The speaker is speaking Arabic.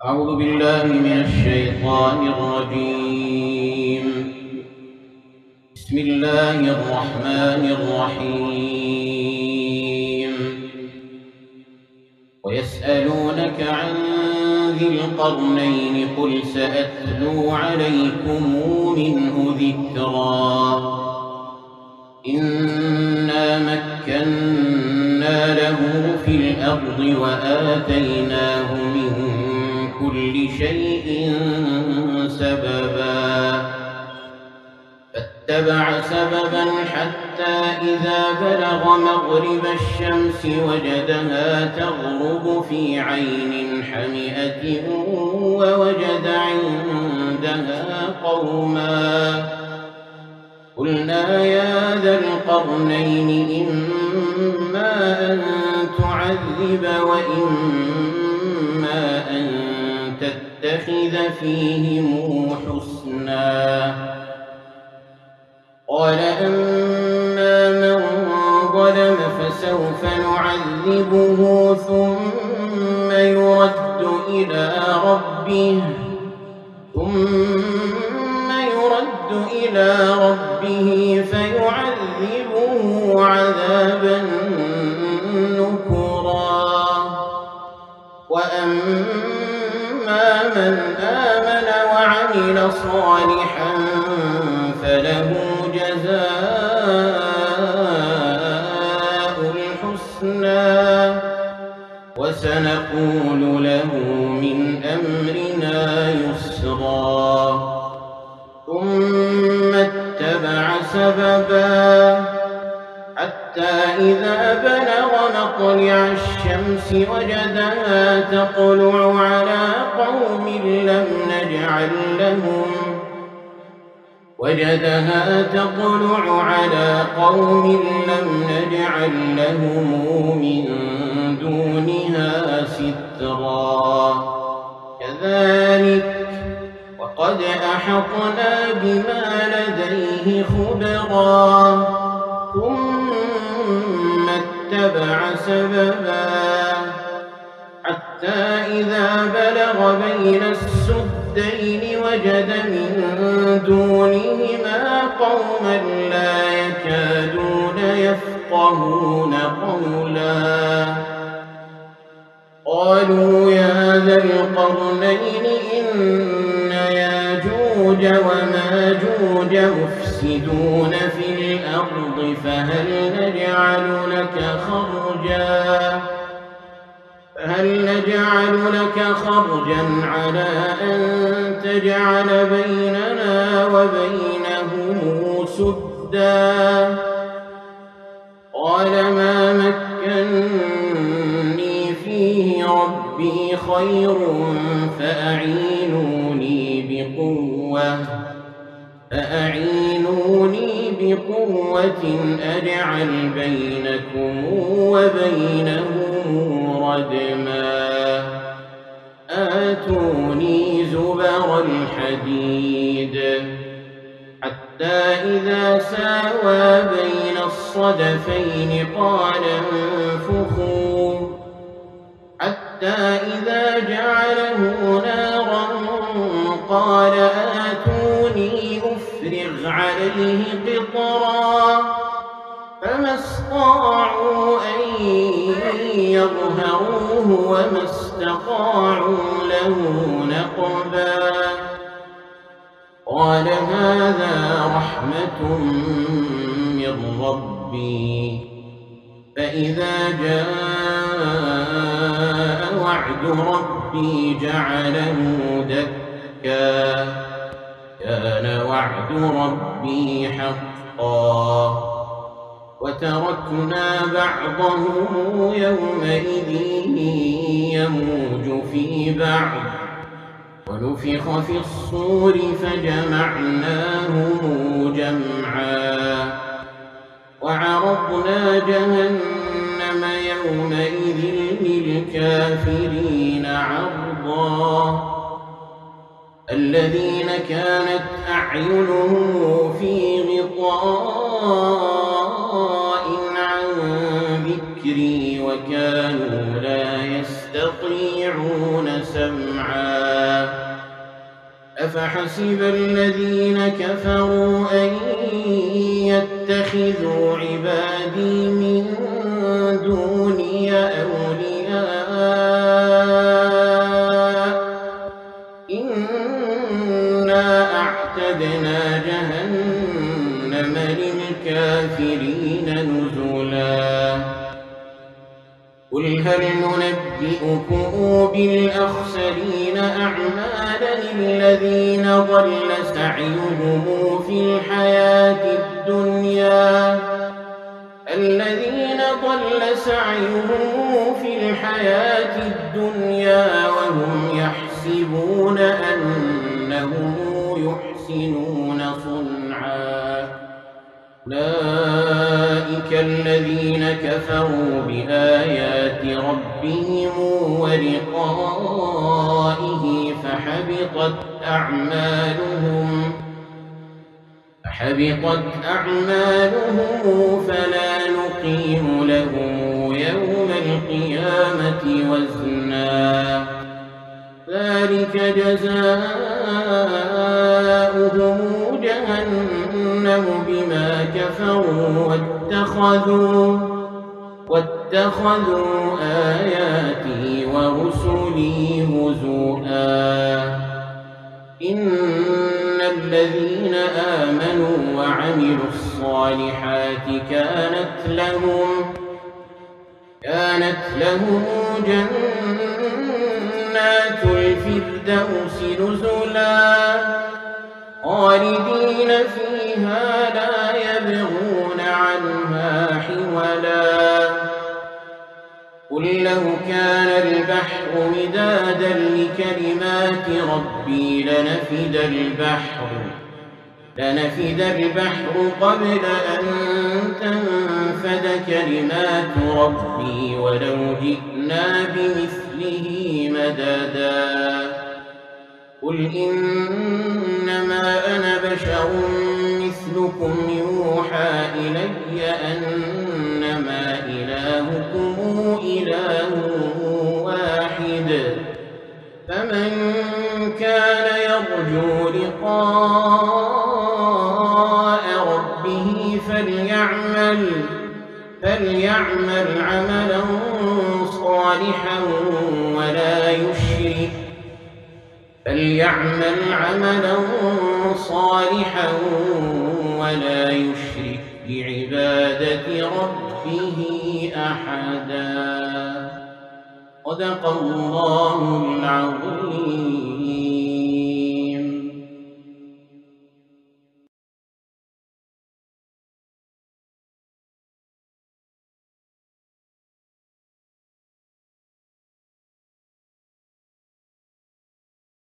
أعوذ بالله من الشيطان الرجيم. بسم الله الرحمن الرحيم. ويسألونك عن ذي القرنين قل سأتلو عليكم منه ذكرا. إنا مكنا له في الأرض وآتيناه من كل شيء سببا فاتبع سببا حتى إذا بلغ مغرب الشمس وجدها تغرب في عين حمئة ووجد عندها قوما قلنا يا ذا القرنين إما أن تعذب وإما أن تتخذ فيهم حسنا. قال أما من ظلم فسوف نعذبه ثم يرد إلى ربه فيعذبه عذابا نكرا. وأما من آمن وعمل صالحا فله جزاء الحسنى وسنقول له من أمرنا يسرا. ثم اتبع سببا حتى إذا بلغ مطلع الشمس وجدها تطلع على قوم لم نجعل لهم من دونها سترا. كذلك وقد أحطنا بما لديه خبرا. ثم اتبع سببا حتى إذا بلغ بين السدين وجد من دونهما قوما لا يكادون يفقهون قولا. قالوا يا ذا القرنين إن ياجوج وماجوج مفسدون في الأرض فهل نجعل لك خرجا على أن تجعل بيننا وبينهم سدا. قال ما مكني فيه ربي خير فأعينوني بقوة أجعل بينكم وبينهم ردما. آتوني زبر الحديد حتى إذا ساوى بين الصدفين قال انفخوا حتى إذا جعله نارا قال آتوني أفرغ عليه قطرا. فما استطاعوا أن يظهروه وما استطاعوا له نقبا. قال هذا رحمة من ربي فإذا جاء وعد ربي جعله دكا. كان وعد ربي حقا. وتركنا بعضهم يومئذ يموج في بعض ونفخ في الصور فجمعناهم جمعا. وعرضنا جهنم يومئذ للكافرين عرضا. الذين كانت أعينهم في غطاء عن ذكري وكانوا لا يستطيعون سمعا. صنعا أفحسب الذين كفروا أن يتخذوا عبادي من دوني أولياء إنا أعتدنا جهنم للكافرين نزلا قل هل ننبئكم بالأخسرين أعمالا الذين ضل سعيهم في الحياة الدنيا وهم يحسبون أنهم يحسنون صنعا أولئك الذين كفروا بآيات ربهم ولقائه فحبطت أعمالهم فلا نقيم لهم يوم القيامة وزنا ذلك جزاؤهم جهنم بما كفروا واتخذوا آياتي ورسلي هزؤا إن الذين آمنوا وعملوا الصالحات كانت لهم جنات الفردوس نزلا خالدين فيها لا يبغون عنها حولا قل لو كان البحر مدادا لكلمات ربي لنفد البحر قبل أن تنفد كلمات ربي ولو جئنا بمثله مددا قل إنما أنا بشر مثلكم يوحى إلي أنما إلهكم إله واحد فمن كان يرجو لقاء ربه فليعمل عملا صالحا ولا يشرك بعبادة ربه أحدا صدق الله العظيم.